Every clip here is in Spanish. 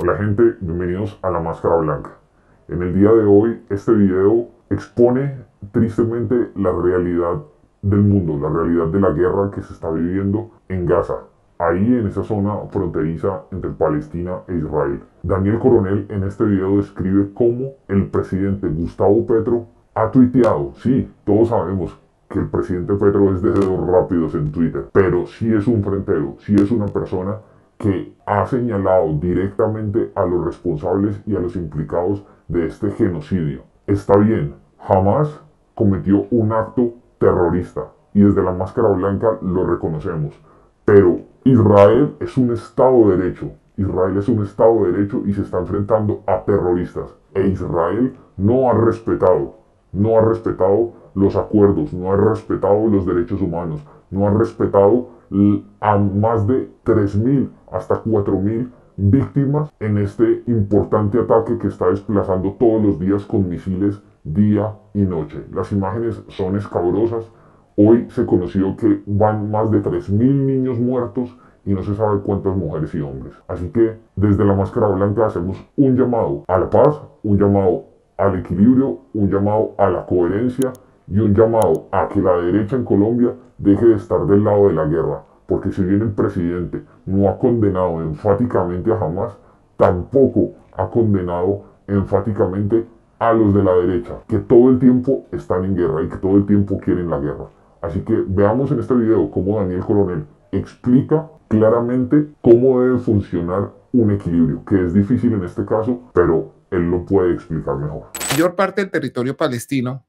Hola gente, bienvenidos a La Máscara Blanca. En el día de hoy, este video expone tristemente la realidad del mundo, la realidad de la guerra que se está viviendo en Gaza, ahí en esa zona fronteriza entre Palestina e Israel. Daniel Coronel en este video describe cómo el presidente Gustavo Petro ha tuiteado. Sí, todos sabemos que el presidente Petro es de dedos rápidos en Twitter, pero sí es un frentero, sí es una persona que ha señalado directamente a los responsables y a los implicados de este genocidio. Está bien, jamás cometió un acto terrorista y desde la Máscara Blanca lo reconocemos, pero Israel es un Estado de Derecho. Israel es un Estado de Derecho y se está enfrentando a terroristas. E Israel no ha respetado los acuerdos, no ha respetado los derechos humanos, no ha respetado a más de 3.000 hasta 4.000 víctimas en este importante ataque que está desplazando todos los días con misiles día y noche. Las imágenes son escabrosas. Hoy se conoció que van más de 3.000 niños muertos y no se sabe cuántas mujeres y hombres. Así que desde la Máscara Blanca hacemos un llamado a la paz, un llamado al equilibrio, un llamado a la coherencia y un llamado a que la derecha en Colombia deje de estar del lado de la guerra, porque si bien el presidente no ha condenado enfáticamente a Hamas, tampoco ha condenado enfáticamente a los de la derecha, que todo el tiempo están en guerra y que todo el tiempo quieren la guerra. Así que veamos en este video cómo Daniel Coronel explica claramente cómo debe funcionar un equilibrio, que es difícil en este caso, pero él lo puede explicar mejor. La mayor parte del territorio palestino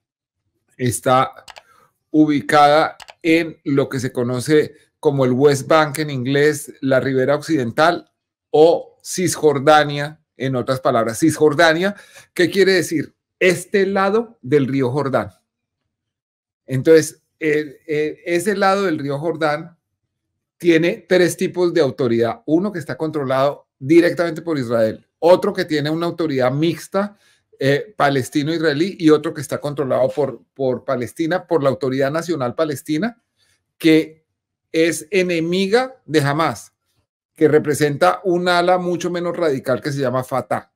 está ubicada en lo que se conoce como el West Bank en inglés, la Ribera Occidental o Cisjordania, en otras palabras. Cisjordania, ¿qué quiere decir? Este lado del río Jordán. Entonces, ese lado del río Jordán tiene tres tipos de autoridad. Uno que está controlado directamente por Israel, otro que tiene una autoridad mixta palestino-israelí y otro que está controlado por Palestina, por la Autoridad Nacional Palestina, que es enemiga de Hamas, que representa un ala mucho menos radical que se llama Fatah.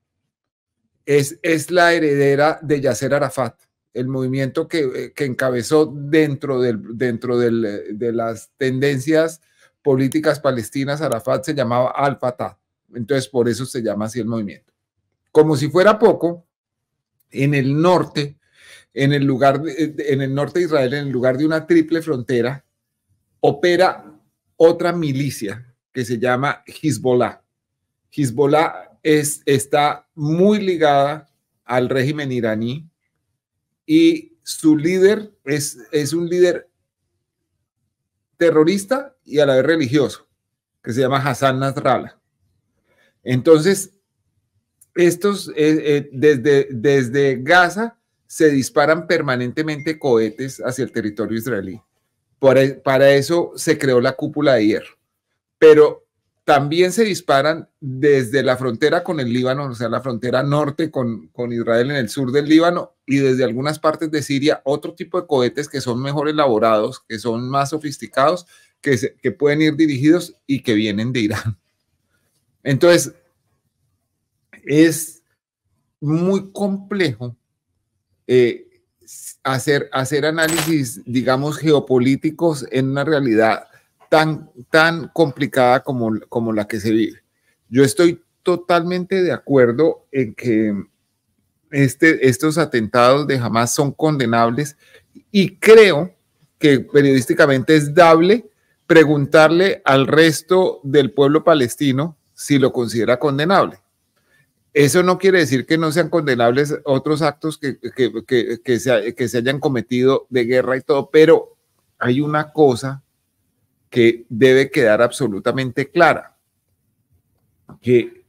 Es la heredera de Yasser Arafat, el movimiento que encabezó dentro de las tendencias políticas palestinas. Arafat se llamaba Al-Fatah, entonces por eso se llama así el movimiento. Como si fuera poco, en el norte, en el norte de Israel, en el lugar de una triple frontera, opera otra milicia que se llama Hezbollah. Hezbollah está muy ligada al régimen iraní y su líder es un líder terrorista y a la vez religioso, que se llama Hassan Nasrallah. Entonces, desde Gaza se disparan permanentemente cohetes hacia el territorio israelí. Para eso se creó la cúpula de hierro. Pero también se disparan desde la frontera con el Líbano, o sea, la frontera norte con Israel en el sur del Líbano y desde algunas partes de Siria, otro tipo de cohetes que son mejor elaborados, que son más sofisticados, que pueden ir dirigidos y que vienen de Irán. Entonces, es muy complejo hacer análisis, digamos, geopolíticos en una realidad tan complicada como la que se vive. Yo estoy totalmente de acuerdo en que estos atentados de Hamas son condenables y creo que periodísticamente es dable preguntarle al resto del pueblo palestino si lo considera condenable. Eso no quiere decir que no sean condenables otros actos que se hayan cometido de guerra y todo, pero hay una cosa que debe quedar absolutamente clara, que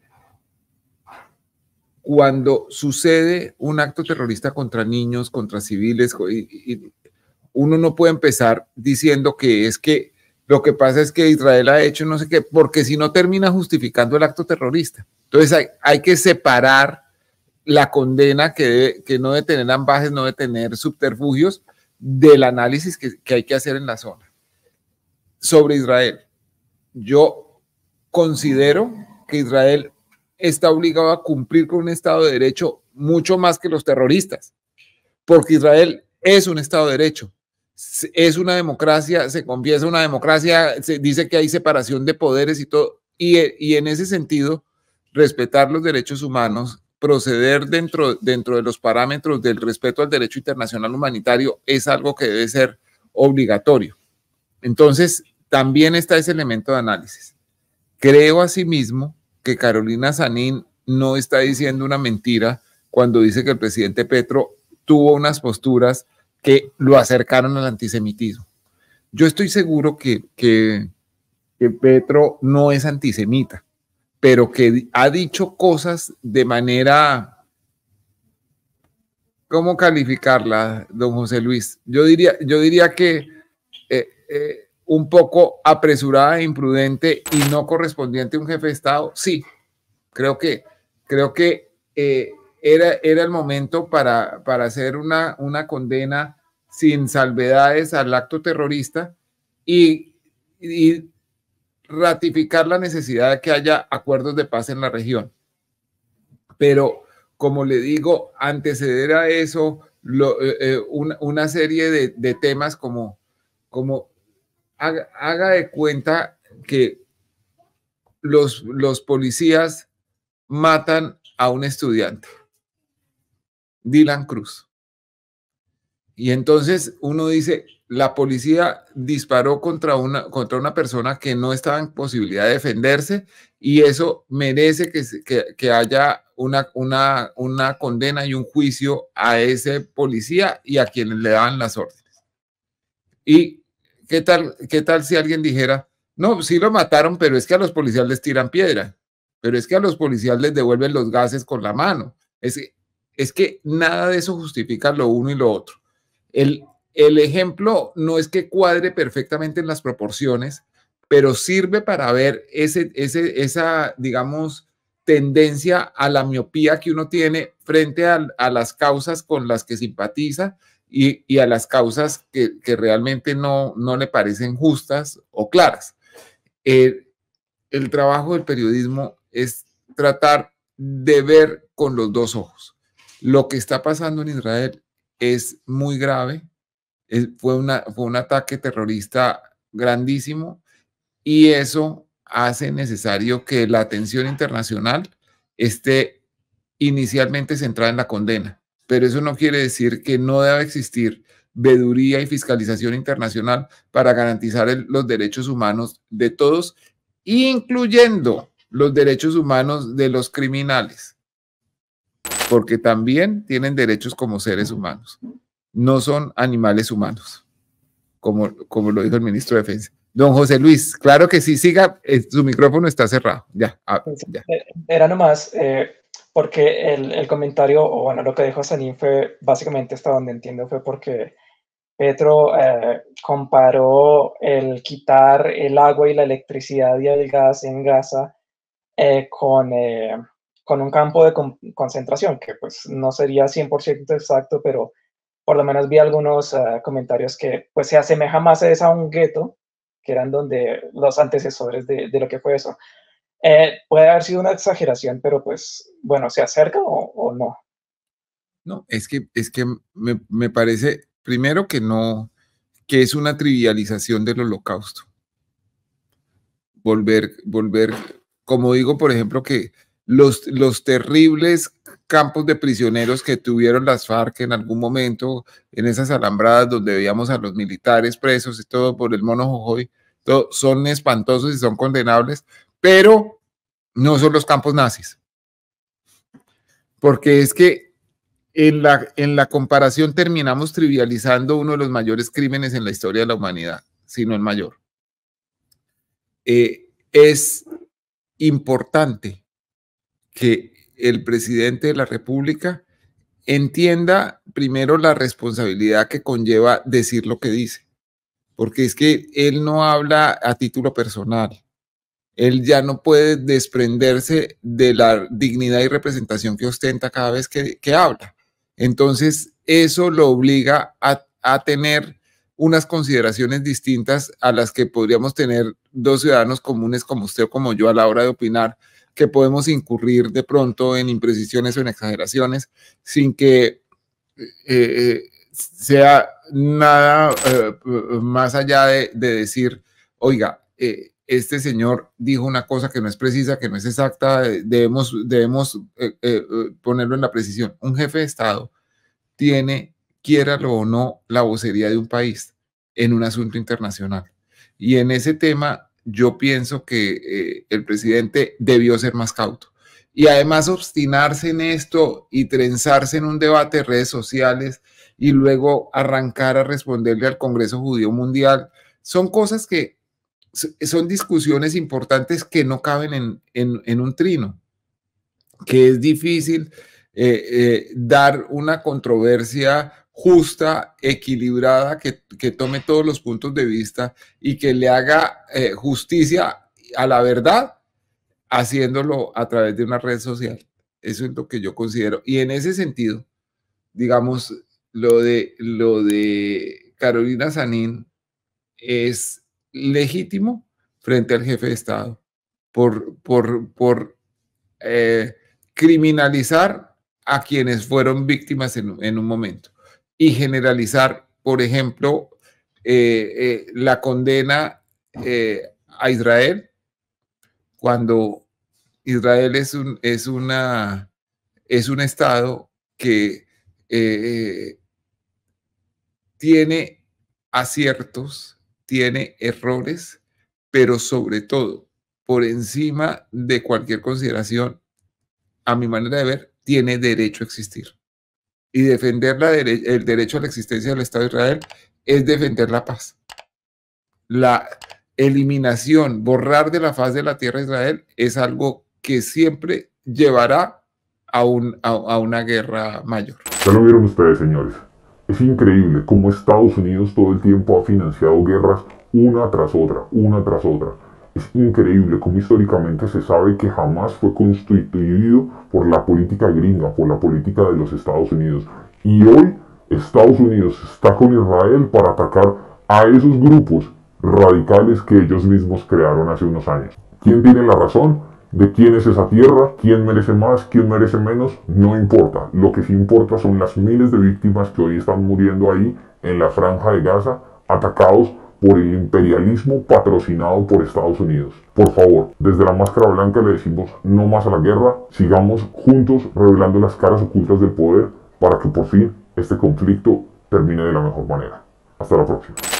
cuando sucede un acto terrorista contra niños, contra civiles, uno no puede empezar diciendo que es que lo que pasa es que Israel ha hecho no sé qué, porque si no termina justificando el acto terrorista. Entonces hay que separar la condena que no debe tener ambajes, no debe tener subterfugios, del análisis que hay que hacer en la zona. Sobre Israel, yo considero que Israel está obligado a cumplir con un Estado de Derecho mucho más que los terroristas, porque Israel es un Estado de Derecho, es una democracia, se confiesa una democracia, se dice que hay separación de poderes y todo, y en ese sentido, respetar los derechos humanos, proceder dentro de los parámetros del respeto al derecho internacional humanitario es algo que debe ser obligatorio. Entonces, también está ese elemento de análisis. Creo asimismo que Carolina Sanín no está diciendo una mentira cuando dice que el presidente Petro tuvo unas posturas que lo acercaron al antisemitismo. Yo estoy seguro que Petro no es antisemita, pero que ha dicho cosas de manera, ¿cómo calificarla, don José Luis? Yo diría que un poco apresurada e imprudente y no correspondiente a un jefe de Estado. Sí, creo que era el momento para hacer una condena sin salvedades al acto terrorista y ratificar la necesidad de que haya acuerdos de paz en la región. Pero, como le digo, anteceder a eso una serie de temas como haga de cuenta que los policías matan a un estudiante, Dylan Cruz. Y entonces uno dice, la policía disparó contra una persona que no estaba en posibilidad de defenderse y eso merece que haya una condena y un juicio a ese policía y a quienes le daban las órdenes. ¿Y qué tal si alguien dijera, no, sí lo mataron, pero es que a los policías les tiran piedra, pero es que a los policías les devuelven los gases con la mano? Es que nada de eso justifica lo uno y lo otro. El ejemplo no es que cuadre perfectamente en las proporciones, pero sirve para ver esa, digamos, tendencia a la miopía que uno tiene frente a las causas con las que simpatiza y a las causas que realmente no le parecen justas o claras. El trabajo del periodismo es tratar de ver con los dos ojos. Lo que está pasando en Israel es muy grave, fue un ataque terrorista grandísimo y eso hace necesario que la atención internacional esté inicialmente centrada en la condena, pero eso no quiere decir que no deba existir veeduría y fiscalización internacional para garantizar los derechos humanos de todos, incluyendo los derechos humanos de los criminales, porque también tienen derechos como seres humanos, no son animales humanos, como lo dijo el ministro de Defensa. Don José Luis, claro que sí, siga, su micrófono está cerrado, ya. Ya. Era nomás porque el comentario, o bueno, lo que dijo Sanín fue básicamente, hasta donde entiendo, fue porque Petro comparó el quitar el agua y la electricidad y el gas en Gaza con un campo de concentración, que pues no sería 100% exacto, pero por lo menos vi algunos comentarios que pues se asemeja más a un gueto, que eran donde los antecesores de lo que fue eso. Puede haber sido una exageración, pero pues, bueno, ¿se acerca o no? No, es que me parece, primero que no, que es una trivialización del holocausto. Volver, como digo, por ejemplo, que los terribles campos de prisioneros que tuvieron las FARC en algún momento, en esas alambradas donde veíamos a los militares presos y todo por el mono Jojoy, todo, son espantosos y son condenables, pero no son los campos nazis. Porque es que en la comparación terminamos trivializando uno de los mayores crímenes en la historia de la humanidad, si no el mayor. Es importante que el presidente de la República entienda primero la responsabilidad que conlleva decir lo que dice, porque es que él no habla a título personal. Él ya no puede desprenderse de la dignidad y representación que ostenta cada vez que habla. Entonces, eso lo obliga a tener unas consideraciones distintas a las que podríamos tener dos ciudadanos comunes como usted o como yo a la hora de opinar, que podemos incurrir de pronto en imprecisiones o en exageraciones sin que sea nada más allá de decir, oiga, este señor dijo una cosa que no es precisa, que no es exacta, debemos ponerlo en la precisión. Un jefe de Estado tiene, quiéralo o no, la vocería de un país en un asunto internacional. Y en ese tema yo pienso que el presidente debió ser más cauto. Y además obstinarse en esto y trenzarse en un debate de redes sociales y luego arrancar a responderle al Congreso Judío Mundial, son cosas que son discusiones importantes que no caben en un trino, que es difícil dar una controversia justa, equilibrada, que tome todos los puntos de vista y que le haga justicia a la verdad, haciéndolo a través de una red social. Eso es lo que yo considero. Y en ese sentido, digamos, lo de Carolina Sanín es legítimo frente al jefe de Estado por criminalizar a quienes fueron víctimas en un momento y generalizar, por ejemplo, la condena a Israel cuando Israel es un Estado que tiene aciertos, tiene errores, pero sobre todo, por encima de cualquier consideración, a mi manera de ver, tiene derecho a existir. Y defender el derecho a la existencia del Estado de Israel es defender la paz. La eliminación, borrar de la faz de la tierra de Israel es algo que siempre llevará a una guerra mayor. Ya lo vieron ustedes, señores. Es increíble cómo Estados Unidos todo el tiempo ha financiado guerras una tras otra, una tras otra. Es increíble cómo históricamente se sabe que jamás fue constituido por la política gringa, por la política de los Estados Unidos. Y hoy Estados Unidos está con Israel para atacar a esos grupos radicales que ellos mismos crearon hace unos años. ¿Quién tiene la razón? ¿De quién es esa tierra? ¿Quién merece más? ¿Quién merece menos? No importa. Lo que sí importa son las miles de víctimas que hoy están muriendo ahí en la franja de Gaza, atacados por el imperialismo patrocinado por Estados Unidos. Por favor, desde la Máscara Blanca le decimos no más a la guerra, sigamos juntos revelando las caras ocultas del poder para que por fin este conflicto termine de la mejor manera. Hasta la próxima.